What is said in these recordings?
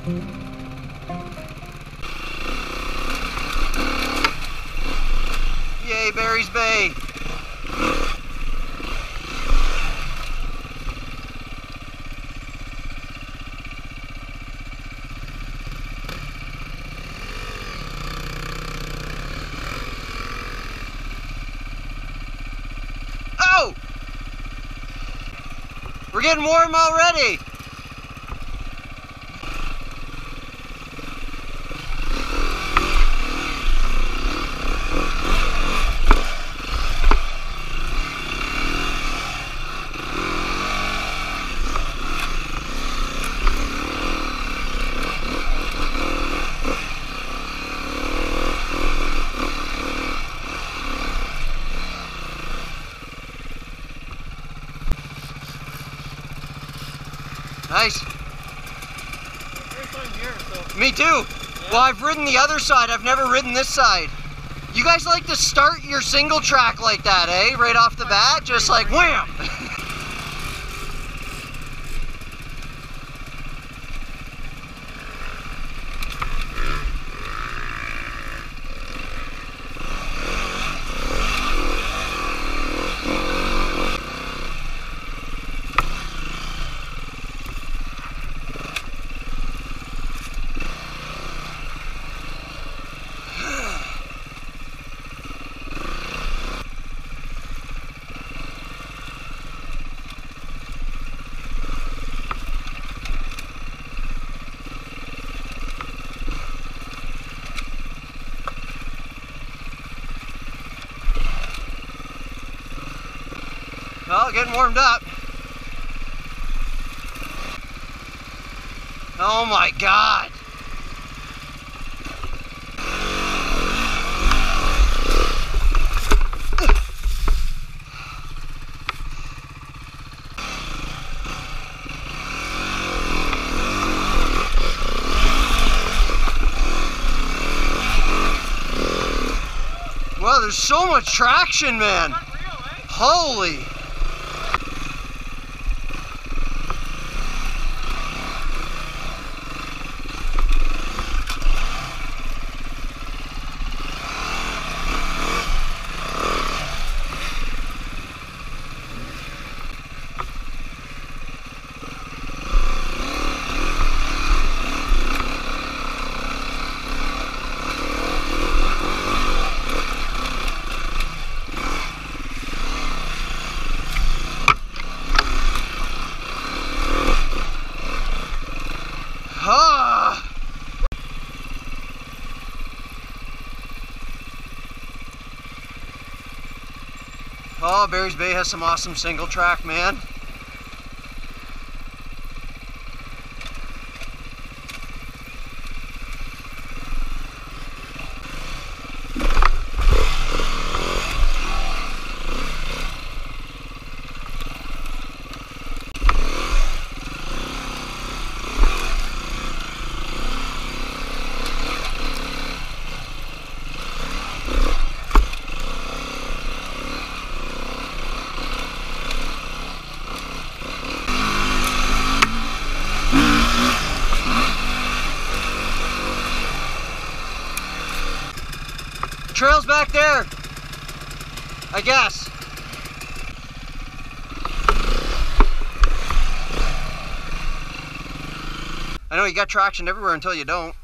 Yay, Barry's Bay! Oh! We're getting warm already! Nice. First time here, so. Me too. Yeah. Well, I've ridden the other side. I've never ridden this side. You guys like to start your single track like that, eh? Right off the bat, just like wham! Well, getting warmed up. Oh my God. Wow, there's so much traction, man. Not real, eh? Holy. Oh, Barry's Bay has some awesome single track, man. Trail's back there, I guess. I know you got traction everywhere until you don't.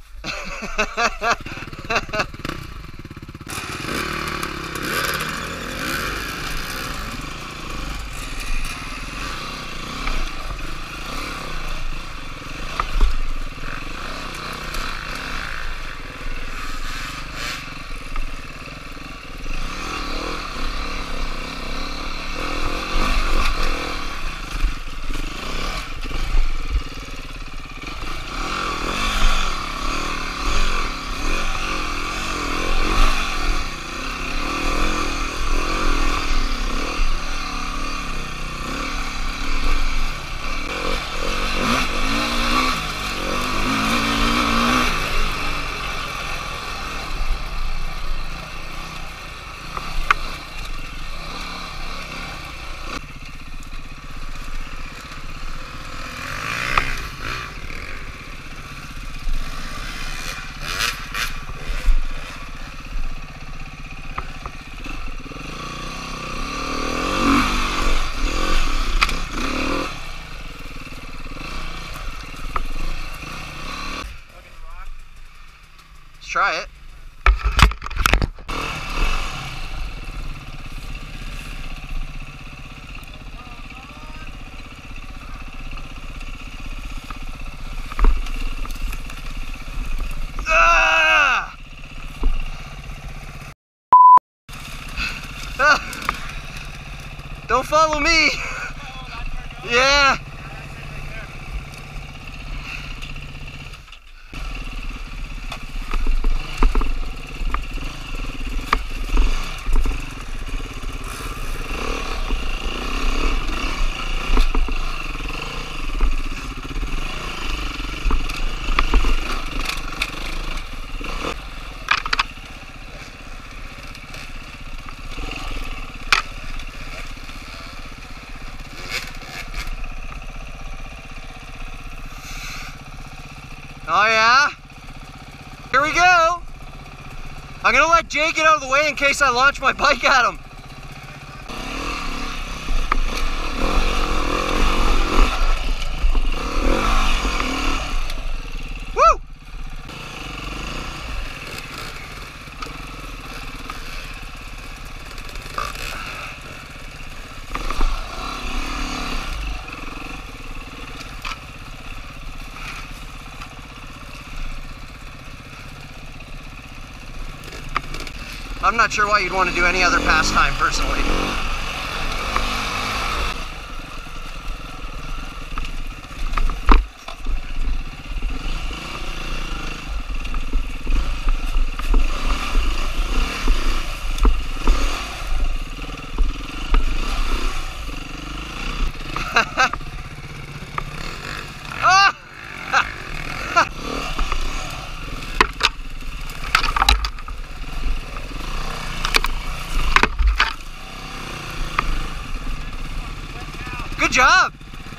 try it. Ah! Don't follow me. Yeah. Oh yeah? Here we go! I'm gonna let Jay get out of the way in case I launch my bike at him. Woo! I'm not sure why you'd want to do any other pastime, personally. Good job!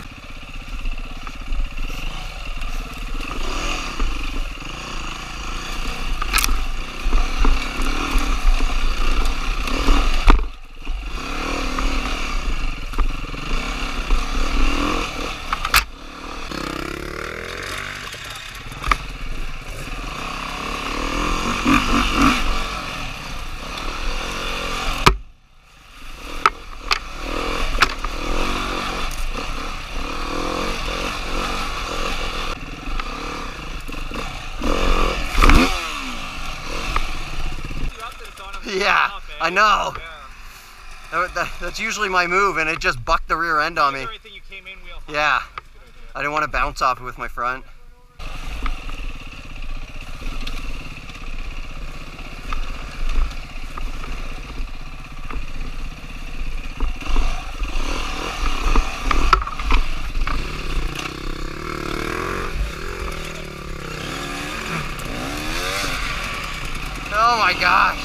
Yeah, I know. That's usually my move, and it just bucked the rear end on me. Yeah, I didn't want to bounce off it with my front. Oh my gosh.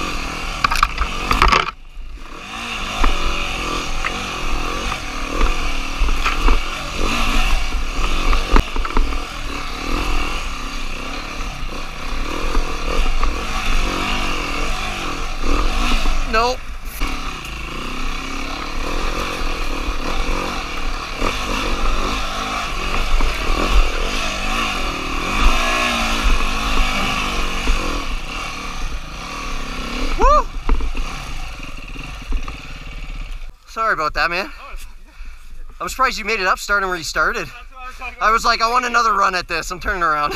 Nope. Woo! Sorry about that, man. I'm surprised you made it up starting where you started. I was like, I want another run at this. I'm turning around.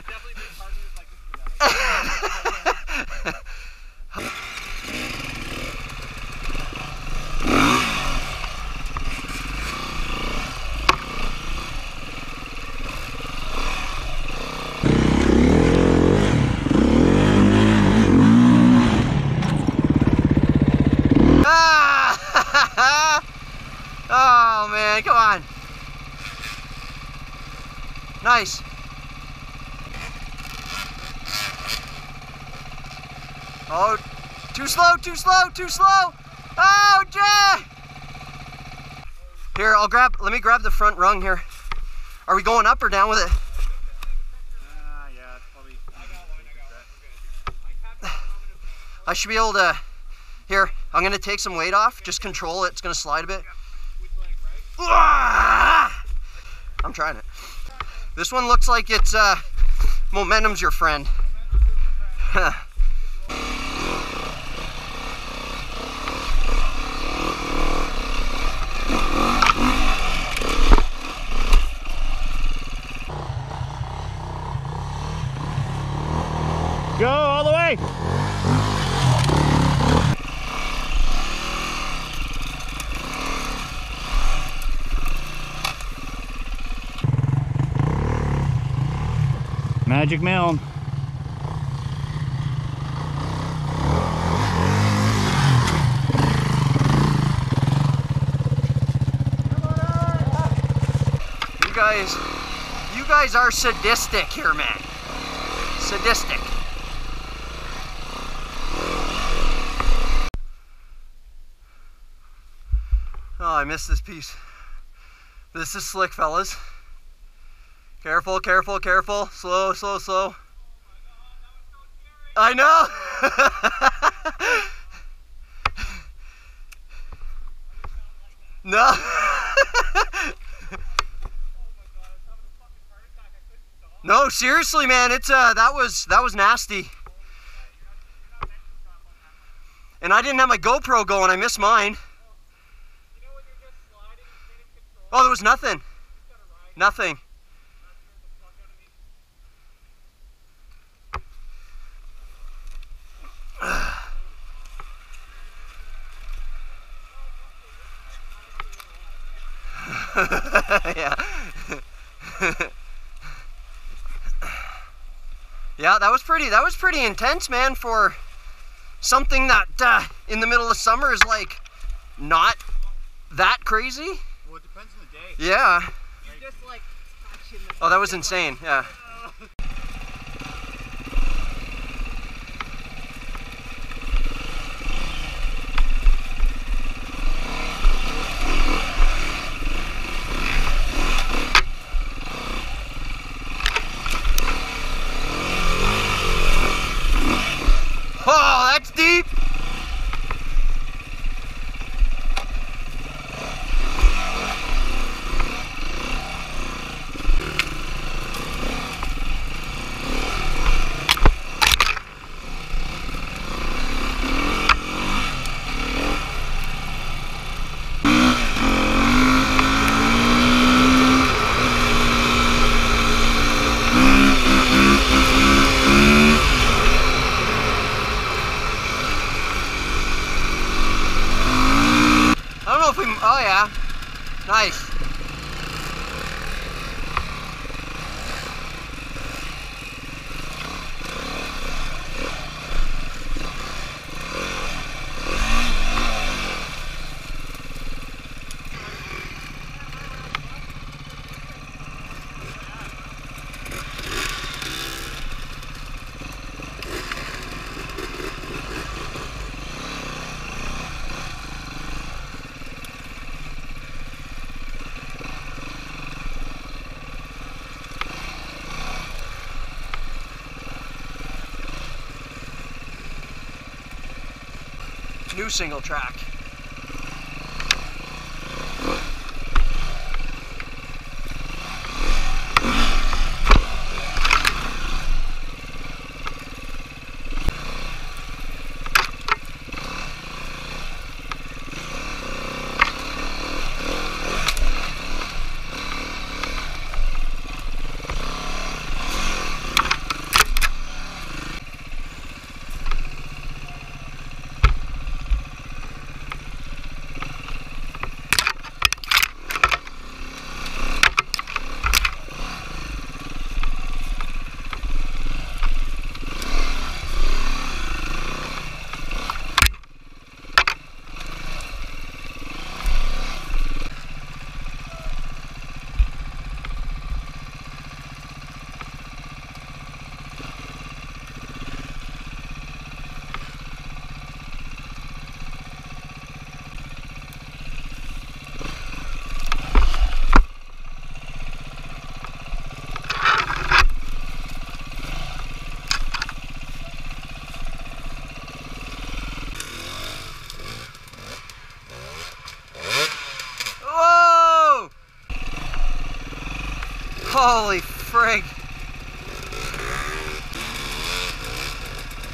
Oh man, come on. Nice. Oh, too slow, too slow, too slow. Oh, Jay. Here, let me grab the front rung here. Are we going up or down with it? Yeah, it's probably. I should be able to, here, I'm gonna take some weight off, just control it, it's gonna slide a bit. I'm trying it. This one looks like it's, momentum's your friend. Go all the way. Magic Mound. You guys are sadistic here, man. Sadistic. Oh, I missed this piece. This is slick, fellas. Careful, careful, careful. Slow, slow, slow. I know. No. No, seriously, man. It's that was nasty. And I didn't have my GoPro going. I missed mine. Oh, there was nothing. Nothing. Yeah. Yeah, that was pretty intense, man, for something that in the middle of summer is like not that crazy. Well, it depends on the day. Yeah. You're just like touching the Oh, that was insane. Yeah. Oh, that's deep. Oh yeah, nice. New single track. Holy frig.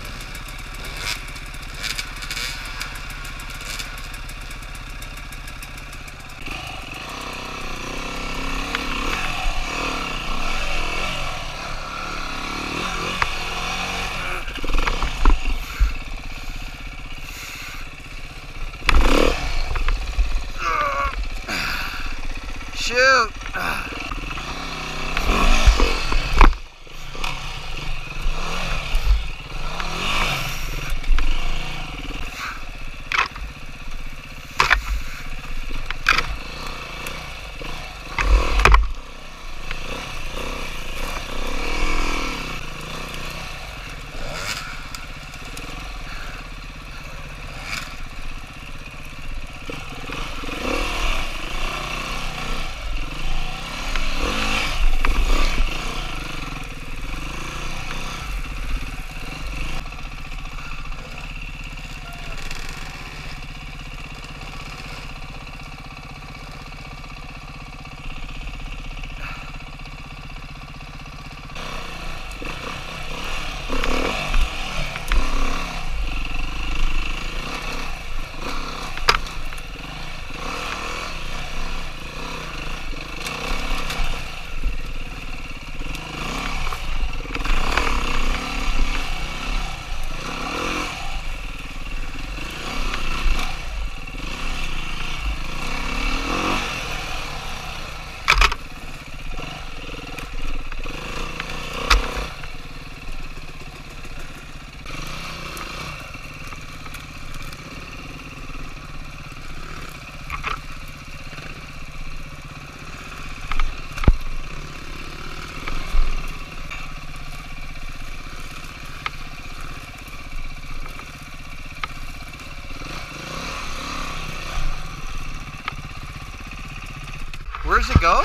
Where does it go?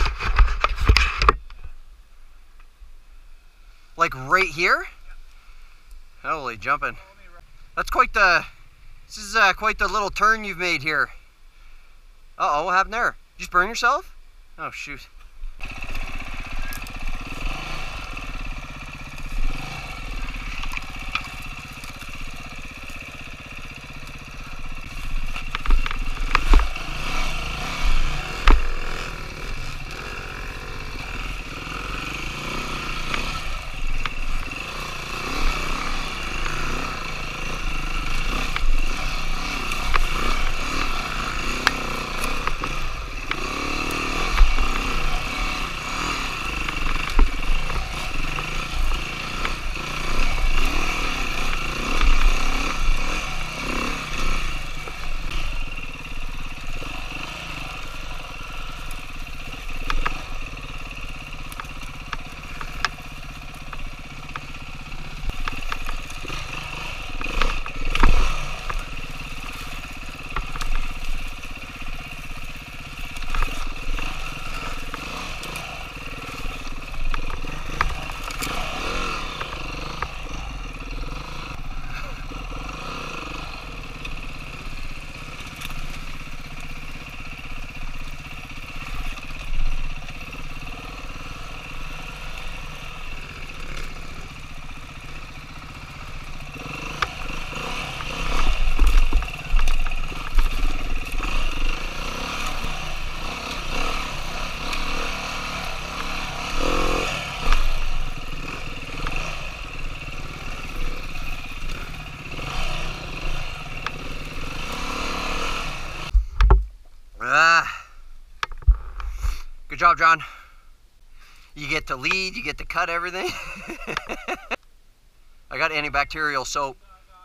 Like right here? Holy jumping. That's quite the, this is quite the little turn you've made here. Uh-oh, what happened there? Did you just burn yourself? Oh, shoot. Good job, John. You get to lead, you get to cut everything. I got antibacterial soap.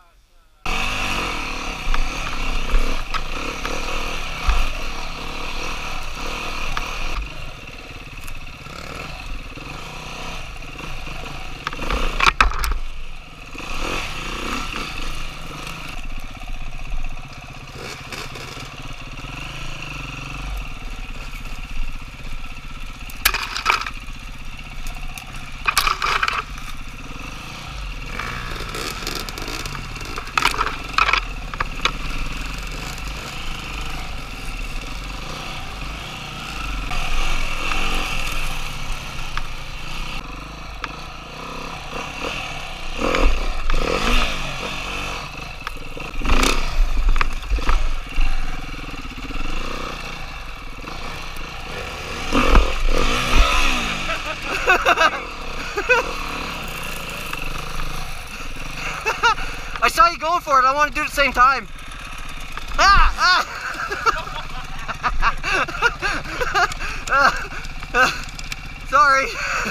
I saw you going for it. I want to do it at the same time. Ah! Ah! Sorry.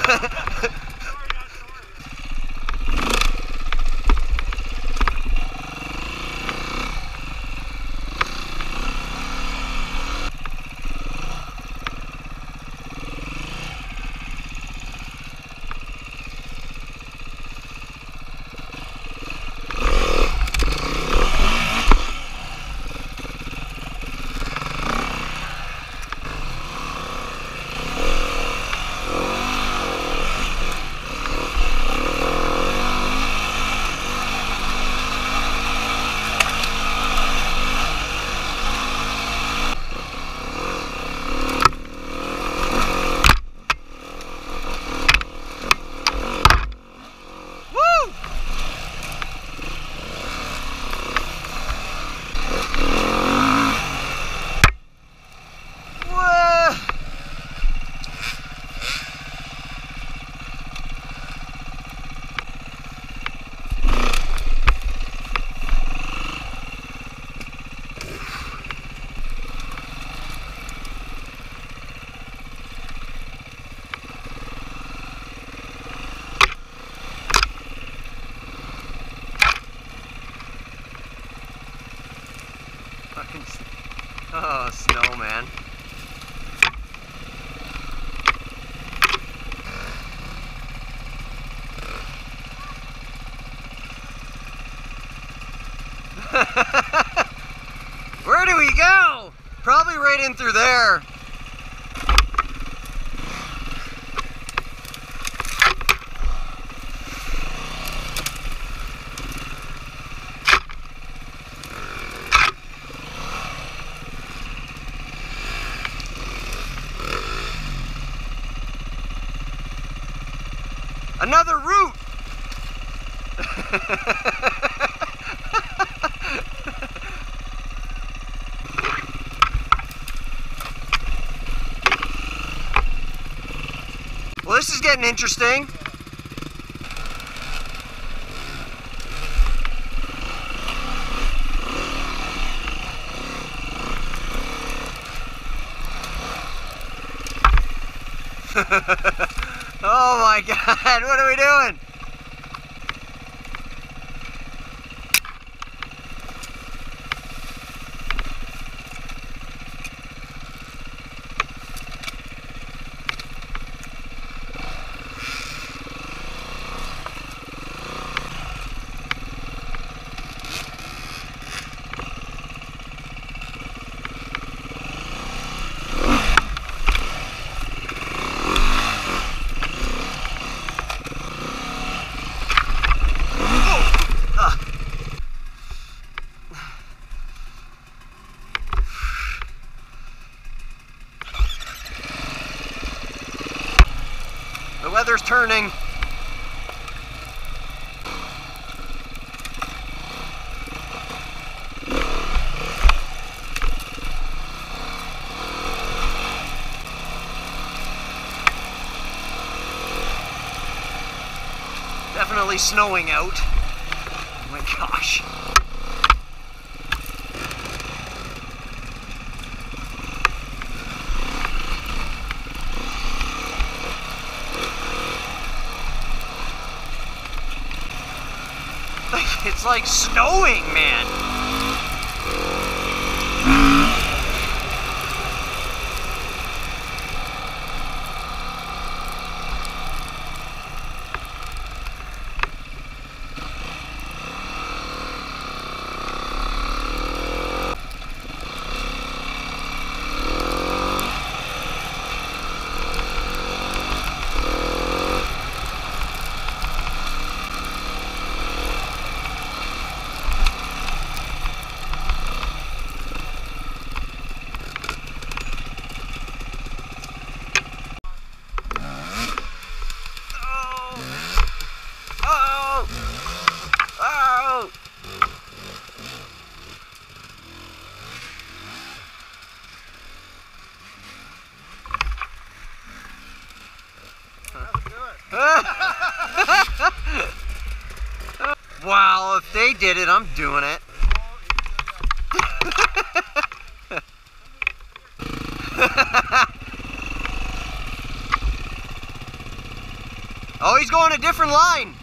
Oh, snow, man. Where do we go? Probably right in through there. Another route. Well, this is getting interesting. Oh my God, what are we doing? The weather's turning. Definitely snowing out. Oh my gosh. It's like snowing, man. Wow, if they did it, I'm doing it. Oh, he's going a different line.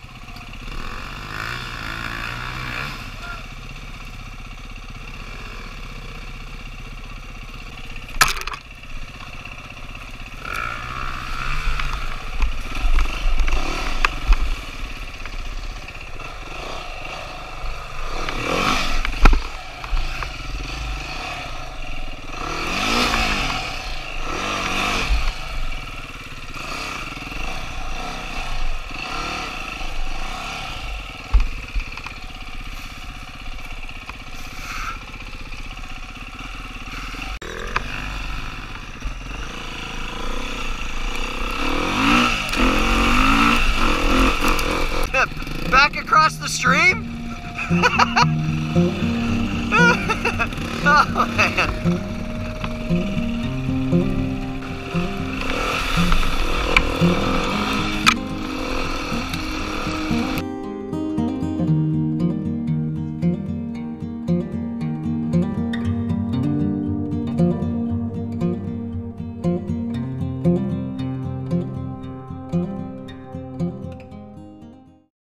Back across the stream? Oh man.